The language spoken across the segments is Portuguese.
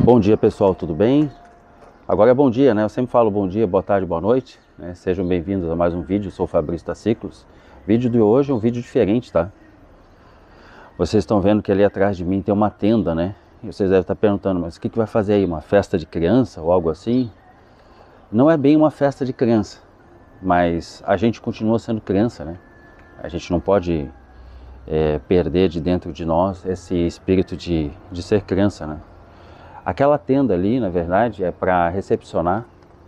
Bom dia pessoal, tudo bem? Agora é bom dia, né? Eu sempre falo bom dia, boa tarde, boa noite, né? Sejam bem-vindos a mais um vídeo, eu sou o Fabrício da Ciclos. O vídeo de hoje é um vídeo diferente, tá? Vocês estão vendo que ali atrás de mim tem uma tenda, né? E vocês devem estar perguntando, mas o que vai fazer aí? Uma festa de criança ou algo assim? Não é bem uma festa de criança, mas a gente continua sendo criança, né? A gente não pode perder de dentro de nós esse espírito de ser criança, né? Aquela tenda ali, na verdade, é para recepcionar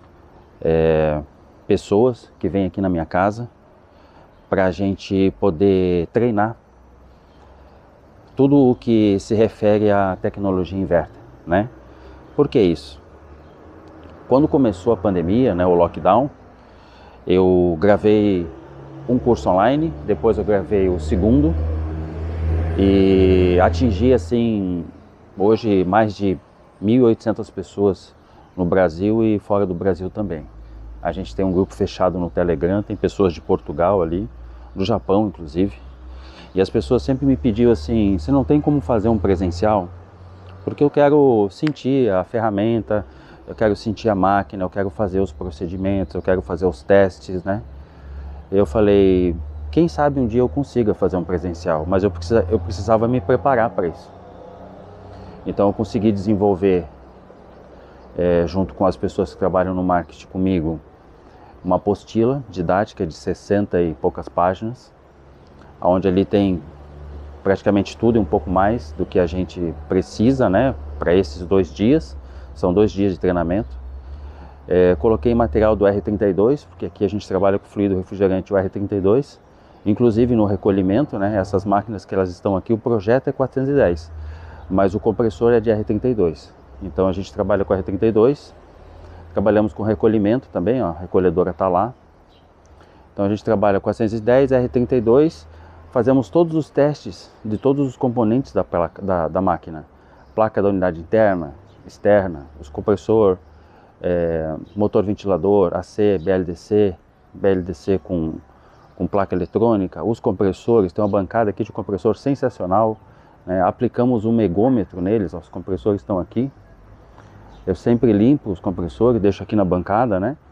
pessoas que vêm aqui na minha casa, para a gente poder treinar tudo o que se refere à tecnologia inverter, né? Por que isso? Quando começou a pandemia, né, o lockdown, eu gravei um curso online, depois eu gravei o segundo e atingi assim, hoje mais de 1.800 pessoas no Brasil e fora do Brasil também. A gente tem um grupo fechado no Telegram, tem pessoas de Portugal ali, do Japão inclusive. E as pessoas sempre me pediam assim, você não tem como fazer um presencial? Porque eu quero sentir a ferramenta, eu quero sentir a máquina, eu quero fazer os procedimentos, eu quero fazer os testes, né? Eu falei, quem sabe um dia eu consiga fazer um presencial, mas eu precisava me preparar para isso. Então eu consegui desenvolver, junto com as pessoas que trabalham no marketing comigo, uma apostila didática de 60 e poucas páginas, onde ali tem praticamente tudo e um pouco mais do que a gente precisa, né, para esses 2 dias. São 2 dias de treinamento. Coloquei material do R32, porque aqui a gente trabalha com fluido refrigerante, o R32, inclusive no recolhimento, né, essas máquinas que elas estão aqui, o projeto é 410, mas o compressor é de R32. Então a gente trabalha com R32, trabalhamos com recolhimento também, ó, a recolhedora está lá. Então a gente trabalha com 410, R32, fazemos todos os testes de todos os componentes da máquina. Placa da unidade interna, externa, os compressor, motor ventilador, AC, BLDC com placa eletrônica, os compressores, tem uma bancada aqui de compressor sensacional, né? Aplicamos um megômetro neles, ó, os compressores estão aqui. Eu sempre limpo os compressores, deixo aqui na bancada, né?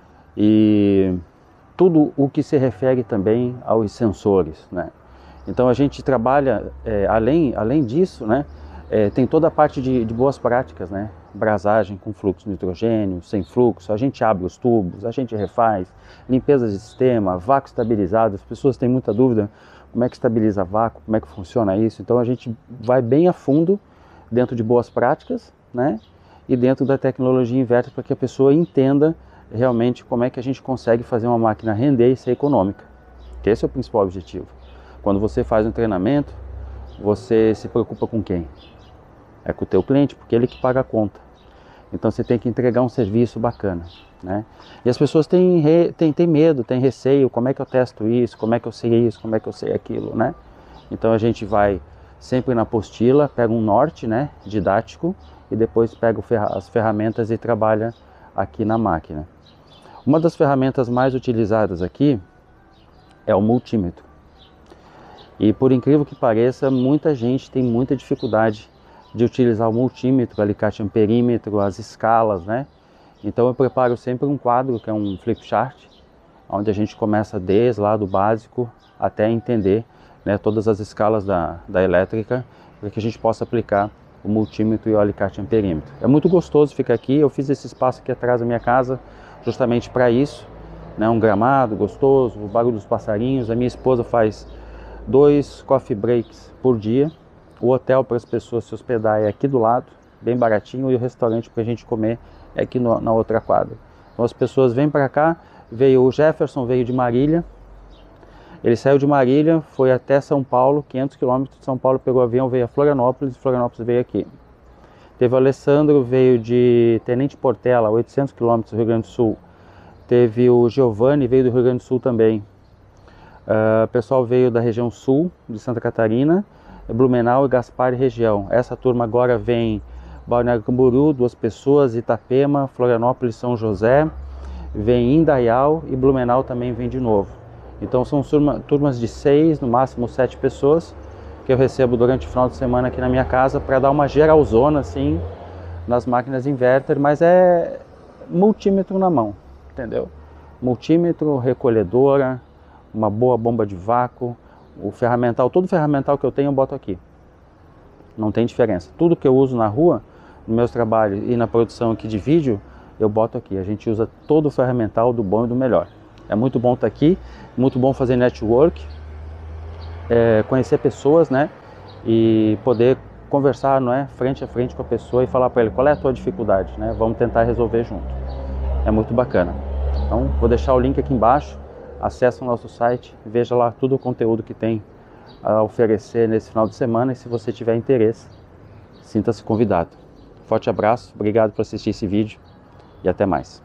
E tudo o que se refere também aos sensores, né? Então a gente trabalha, além disso, né? Tem toda a parte de boas práticas, né? Brasagem com fluxo de nitrogênio, sem fluxo, a gente abre os tubos, a gente refaz, limpeza de sistema, vácuo estabilizado. As pessoas têm muita dúvida, como é que estabiliza vácuo, como é que funciona isso. Então a gente vai bem a fundo dentro de boas práticas, né? E dentro da tecnologia inverter, para que a pessoa entenda realmente como é que a gente consegue fazer uma máquina render e ser econômica. Que esse é o principal objetivo. Quando você faz um treinamento, você se preocupa com quem? É com o teu cliente, porque ele que paga a conta. Então você tem que entregar um serviço bacana, né? E as pessoas têm medo, têm receio, como é que eu testo isso, como é que eu sei isso, como é que eu sei aquilo, né? Então a gente vai sempre na apostila, pega um norte, né, didático, e depois pega as ferramentas e trabalha aqui na máquina. Uma das ferramentas mais utilizadas aqui é o multímetro. E por incrível que pareça, muita gente tem muita dificuldade de utilizar o multímetro, o alicate amperímetro, as escalas, né? Então eu preparo sempre um quadro, que é um flip chart, onde a gente começa desde lá do básico até entender, né, todas as escalas da elétrica, para que a gente possa aplicar o multímetro e o alicate amperímetro. É muito gostoso ficar aqui, eu fiz esse espaço aqui atrás da minha casa justamente para isso, né? Um gramado gostoso, o barulho dos passarinhos. A minha esposa faz 2 coffee breaks por dia. O hotel para as pessoas se hospedar é aqui do lado, bem baratinho, e o restaurante para a gente comer é aqui na outra quadra. Então as pessoas vêm para cá. Veio o Jefferson, veio de Marília. Ele saiu de Marília, foi até São Paulo, 500 km de São Paulo, pegou o avião, veio a Florianópolis, Florianópolis veio aqui. Teve o Alessandro, veio de Tenente Portela, 800 km do Rio Grande do Sul. Teve o Giovanni, veio do Rio Grande do Sul também. O pessoal veio da região sul de Santa Catarina, Blumenau e Gaspar região. Essa turma agora vem Balneário Camboriú, 2 pessoas, Itapema, Florianópolis, São José, vem Indaial e Blumenau também vem de novo. Então são turmas de 6, no máximo 7 pessoas, que eu recebo durante o final de semana aqui na minha casa, para dar uma geralzona assim, nas máquinas inverter, mas é multímetro na mão, entendeu? Multímetro, recolhedora, uma boa bomba de vácuo, o ferramental, todo ferramental que eu tenho eu boto aqui. Não tem diferença. Tudo que eu uso na rua, nos meus trabalhos e na produção aqui de vídeo, eu boto aqui. A gente usa todo o ferramental do bom e do melhor. É muito bom estar aqui, muito bom fazer network, conhecer pessoas, né? E poder conversar, não é, frente a frente com a pessoa e falar para ele qual é a tua dificuldade, né? Vamos tentar resolver junto. É muito bacana. Então, vou deixar o link aqui embaixo. Acesse o nosso site, veja lá todo o conteúdo que tem a oferecer nesse final de semana, e se você tiver interesse, sinta-se convidado. Forte abraço, obrigado por assistir esse vídeo e até mais.